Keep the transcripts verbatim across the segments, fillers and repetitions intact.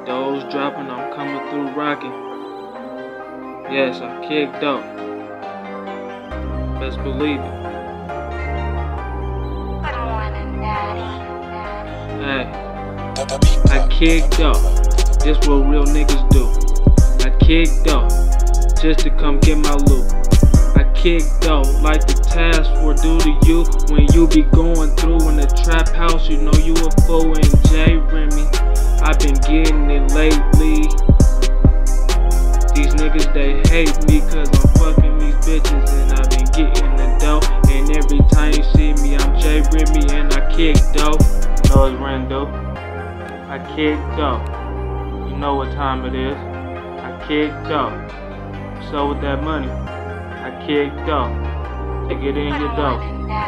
Those dropping, I'm coming through rocking. Yes, I kicked up. Best believe it. Hey, I kicked up. This what real niggas do. I kicked up just to come get my loot. I kicked up like the task force do to you when you be going through in the trap house. You know you a fool in J Remy. I've been getting it lately. These niggas, they hate me cause I'm fucking these bitches and I've been getting the dough. And every time you see me, I'm J Remy and I kick dough. You know it's Rendo. I kick dough. You know what time it is. I kick dough. So with that money, I kick dough. Take it in your dough.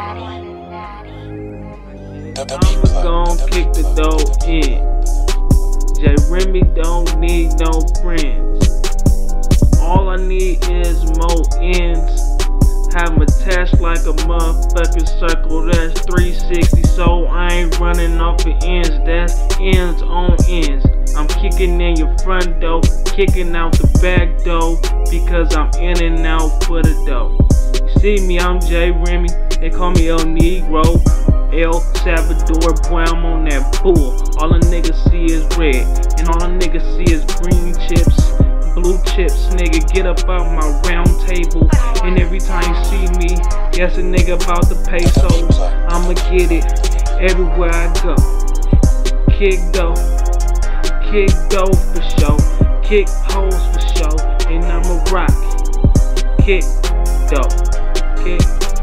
I'm gon' kick the dough in. J Remy don't need no friends. All I need is more ends. Have 'em attached like a motherfucking circle. That's three sixty, so I ain't running off the ends. That's ends on ends. I'm kicking in your front door, kicking out the back door, because I'm in and out for the dough. You see me, I'm J Remy. They call me El Negro. El Salvador, boy, I'm on that bull. All the niggas see is red, and all the niggas see is green chips, blue chips. Nigga, get up out my round table. And every time you see me, yes, a nigga about the pesos. I'ma get it everywhere I go. Kick dough, kick dough for show, kick hoes for show, and I'ma rock. Kick dough, kick.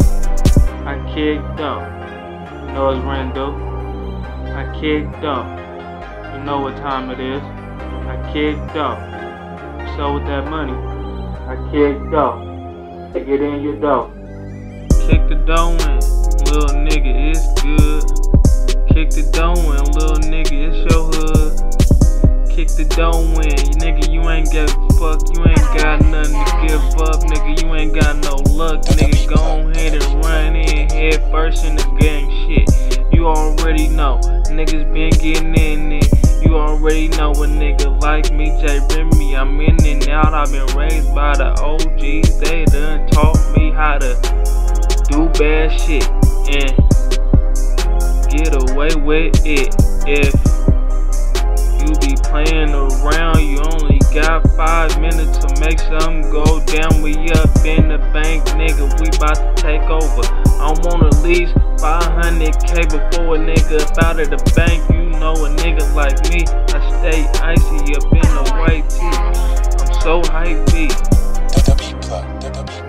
I kick dough. You know it's Rendo. I kicked up. You know what time it is. I kicked up. So with that money, I kicked up. Take it in your dough. Kick the dough in, little nigga, it's good. Kick the dough in, little nigga, it's your hood. Kick the dough in, you nigga, you ain't got fuck, you ain't got nothing to give up, nigga, you ain't got no luck, nigga. Go ahead and run in head first in the game, shit. You already know, niggas been getting in it. You already know a nigga like me, J Remy. I'm in and out. I've been raised by the O Gs. They done taught me how to do bad shit and get away with it. If you be playing around, you only got five minutes to make something go down. We up in the bank, nigga. We about to take over. I want at least five hundred K before a nigga up out of the bank. You know a nigga like me, I stay icy up in the white tee. I'm so hyped.